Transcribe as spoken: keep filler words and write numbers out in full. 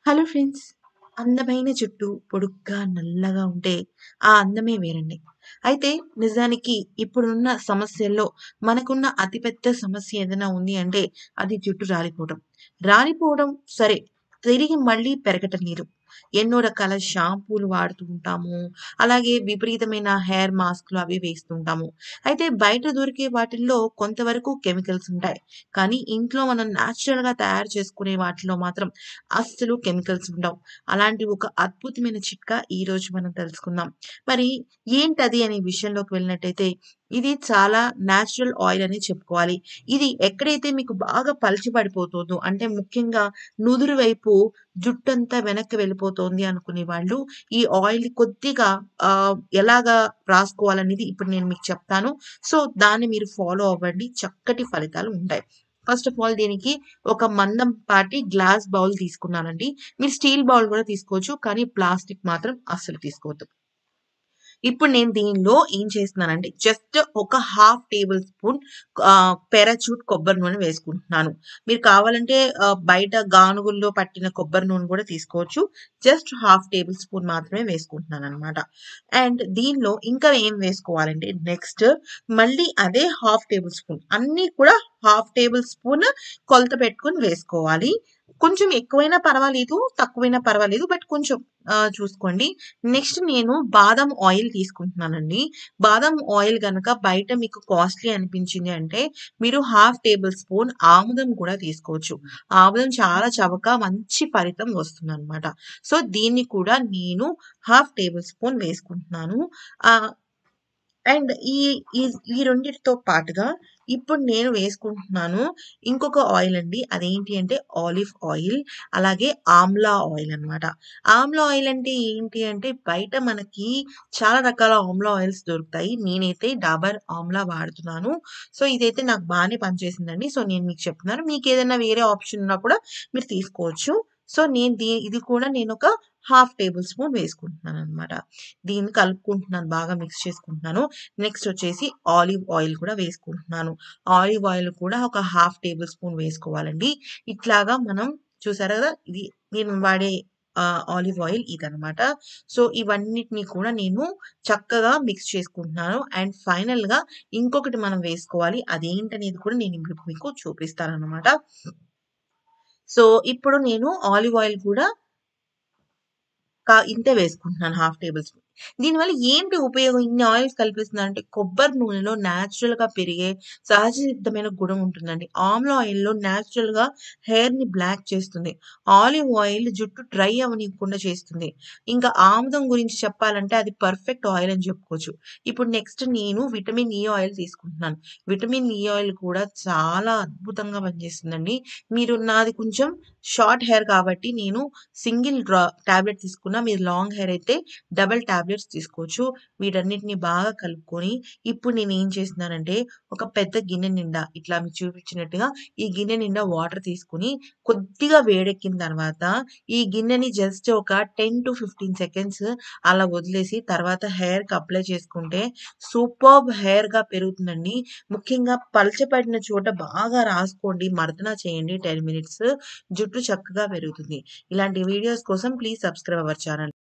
Hello friends. అందమైన జుట్టు పొడుగ్గా, నల్లగా ఉంటే ఆ అందమే వేరండి. అయితే నిజానికి ఇప్పుడున్న సమస్యల్లో మనకున్న అతిపెద్ద సమస్య ఏదైనా ఉంది అంటే అది జుట్టు రాలిపోవడం. రాలిపోవడం సరే, తిరిగి మళ్ళీ పెరగటం లేదు. ఎన్నో రకాల షాంపూలు వాడుతూ ఉంటాము. అలాగే విపరీతమైన హెయిర్ మాస్క్‌లు అవి వేస్తూ ఉంటాము. అయితే బయట దొరికే వాటిల్లో కొంతవరకు కెమికల్స్ ఉంటాయి. కానీ ఇంట్లో మనం నేచురల్‌గా తయారు చేసుకునే వాటిలో మాత్రం అస్సలు కెమికల్స్ ఉండవు. అలాంటి ఒక అద్భుతమైన చిట్కా ఈరోజు మనం తెలుసుకుందాం. మరి ఏంటది అనే విషయంలోకి వెళ్ళినట్టయితే, ఇది చాలా నేచురల్ ఆయిల్ అని చెప్పుకోవాలి. ఇది ఎక్కడైతే మీకు బాగా పలచబడిపోతుందో అంటే ముఖ్యంగా నుదురు వైపు జుట్టంతా వెనక్కి వెళ్ళిపోతోంది అనుకునే వాళ్ళు ఈ ఆయిల్‌ని కొద్దిగా ఆహ్, ఎలాగా రాసుకోవాలనేది ఇప్పుడు నేను మీకు చెప్తాను. సో, దాన్ని మీరు ఫాలో అవ్వండి. చక్కటి ఫలితాలు ఉంటాయి. ఫస్ట్ ఆఫ్ ఆల్ దీనికి ఒక మందంపాటి గ్లాస్ బౌల్ తీసుకున్నానండి. మీరు స్టీల్ బౌల్ గూడా తీసుకోవచ్చు. కానీ ప్లాస్టిక్ మాత్రం అస్సలు తీసుకోవద్దు. ఇప్పుడు నేను దీనిలో ఏం చేస్తున్నానంటే జస్ట్ ఒక half tablespoon ah, Parachute కొబ్బరి నూనె వేసుకుంటున్నాను. మీరు కావాలంటే ఆహ్, బయట గానుగుల్లో పట్టిన కొబ్బరి నూనె కూడా తీసుకోవచ్చు. జస్ట్ హాఫ్ టేబుల్ స్పూన్ మాత్రమే వేసుకుంటున్నాననమాట. అండ్ దీనిలో ఇంకా ఏం వేసుకోవాలంటే నెక్స్ట్ మళ్ళీ అదే హాఫ్ టేబుల్ స్పూన్ అన్నీ కూడా హాఫ్ టేబుల్ స్పూన్ కొలత పెట్టుకొని వేసుకోవాలి. కొంచెం ఎక్కువైనా పర్వాలేదు, తక్కువైనా పర్వాలేదు. బట్ కొంచెం ఆహ్, చూసుకోండి. నెక్స్ట్ నేను బాదం ఆయిల్ తీసుకుంటున్నానండి. బాదం ఆయిల్ గనక బయట మీకు కాస్ట్‌లీ అనిపించింది అంటే, మీరు హాఫ్ టేబుల్ స్పూన్ ఆముదం కూడా తీసుకోవచ్చు. ఆముదం చాలా చవక మంచి ఫలితం వస్తుందనమాట. సో, దీన్ని కూడా నేను హాఫ్ టేబుల్ స్పూన్ వేసుకుంటున్నాను. ఆహ్, అండ్ ఈ ఈ ఈ రెండిటితో పాటుగా ఇప్పుడు నేను వేసుకుంటున్నాను ఇంకొక ఆయిల్ అండి. అదేంటి అంటే ఆలివ్ ఆయిల్, అలాగే ఆమ్లా ఆయిల్ అన్నమాట. ఆమ్లా ఆయిల్ అంటే ఏంటి అంటే బయట మనకి చాలా రకాల ఆమ్లా ఆయిల్స్ దొరుకుతాయి. నేనైతే డాబర్ ఆమ్లా వాడుతున్నాను. సో, ఇదైతే నాకు బానే పనిచేసిందండి. సో, నేను మీకు చెప్తున్నాను. మీకేదైనా వేరే ఆప్షన్ ఉన్నా కూడా మీరు తీసుకోవచ్చు. సో, నేను దీ ఇది కూడా నేనొక హాఫ్ టేబుల్ స్పూన్ వేసుకుంటున్నాననమాట. దీన్ని కలుపుకుంటున్నాను. బాగా మిక్స్ చేసుకుంటున్నాను. నెక్స్ట్ వచ్చేసి ఆలివ్ ఆయిల్ కూడా వేసుకుంటున్నాను. ఆలివ్ ఆయిల్ కూడా ఒక హాఫ్ టేబుల్ స్పూన్ వేసుకోవాలండి. ఇట్లాగా మనం చూసారు గదా! ఇది నేను వాడే ఆహ్, ఆలివ్ ఆయిల్ ఇదనమాట. సో, ఇవన్నిటిని కూడా నేను చక్కగా మిక్స్ చేసుకుంటున్నాను. అండ్ ఫైనల్‌గా ఇంకొకటి మనం వేసుకోవాలి. అదేంటనేది కూడా నేను ఇప్పుడు మీకు చూపిస్తాననమాట. సో, ఇప్పుడు నేను ఆలివ్ ఆయిల్ కూడా క ఇంతే వేసుకుంటున్నాను హాఫ్ టేబుల్ స్పూన్. దీనివల్ల ఏంటి ఉపయోగం ఇన్ని ఆయిల్స్ కల్పిస్తున్నానంటే కొబ్బరి నూనెలో నేచురల్‌గా పెరిగే సహజ సిద్ధమైన గుణం ఉంటుందండి. ఆమ్లా ఆయిల్‌లో నేచురల్‌గా హెయిర్‌ని బ్లాక్ చేస్తుంది. ఆలివ్ ఆయిల్ జుట్టు డ్రై అవ్వనీయకుండా చేస్తుంది. ఇంకా ఆముదం గురించి చెప్పాలంటే అది పర్ఫెక్ట్ ఆయిల్ అని చెప్పుకోవచ్చు. ఇప్పుడు నెక్స్ట్ నేను విటమిన్ ఇ ఆయిల్ తీసుకుంటున్నాను. విటమిన్ ఇ ఆయిల్ కూడా చాలా అద్భుతంగా పనిచేస్తుందండి. మీరు నాది కొంచెం షార్ట్ హెయిర్ కాబట్టి నేను సింగిల్ డ్రా టాబ్లెట్ తీసుకున్నా. మీరు లాంగ్ హెయిర్ అయితే డబుల్ టాబ్లెట్స్ తీసుకోవచ్చు. వీటన్నిటిని బాగా కలుపుకొని ఇప్పుడు నేనేం చేస్తున్నానంటే ఒక పెద్ద గిన్నె నిండా ఇట్లా మీకు చూపించినట్టుగా ఈ గిన్నె నిండా వాటర్ తీసుకొని కొద్దిగా వేడెక్కిన తర్వాత ఈ గిన్నెని జస్ట్ ఒక పది పదిహేను సెకండ్స్ అలా వదిలేసి తర్వాత హెయిర్‌కి అప్లై చేసుకుంటే సూపర్బ్ హెయిర్‌గా పెరుగుతుందండి. ముఖ్యంగా పలచపడిన చోట బాగా రాసుకోండి. మర్దన చేయండి పది మినిట్స్. జుట్టు చక్కగా పెరుగుతుంది. ఇలాంటి వీడియోస్ కోసం ప్లీజ్ సబ్స్క్రైబ్ అవర్ ఛానల్.